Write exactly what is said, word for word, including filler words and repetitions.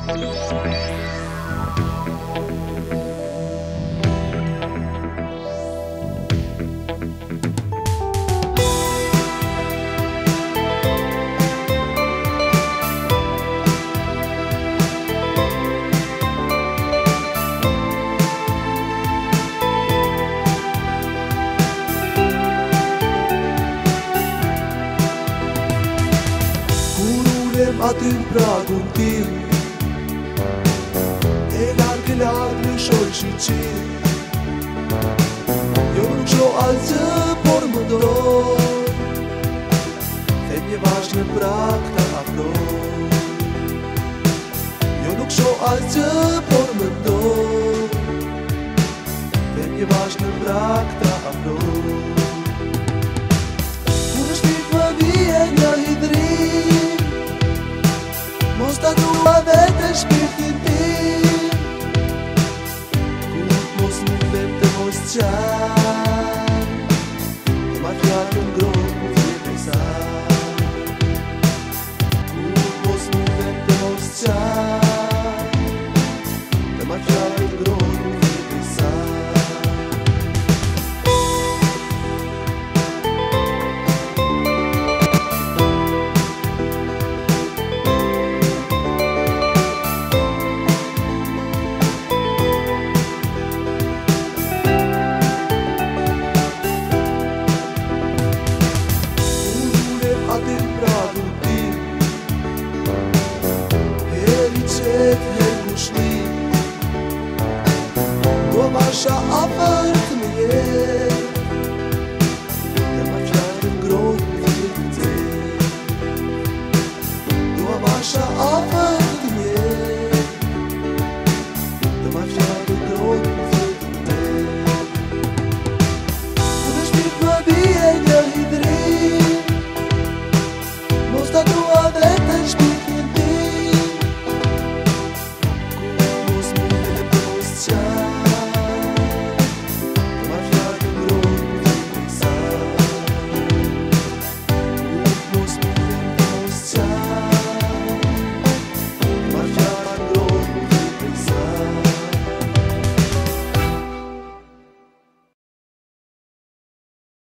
Aty në pragun tim E largë largë në shoj shqyqim Jo nuk sho alëzë, por më ndoj Them një vash në prag të afroj Jo nuk sho alëzë, por më ndoj Them një vash në prag të afroj Kur në shpit më vije një hidrim Mos ta dua dhe të shpit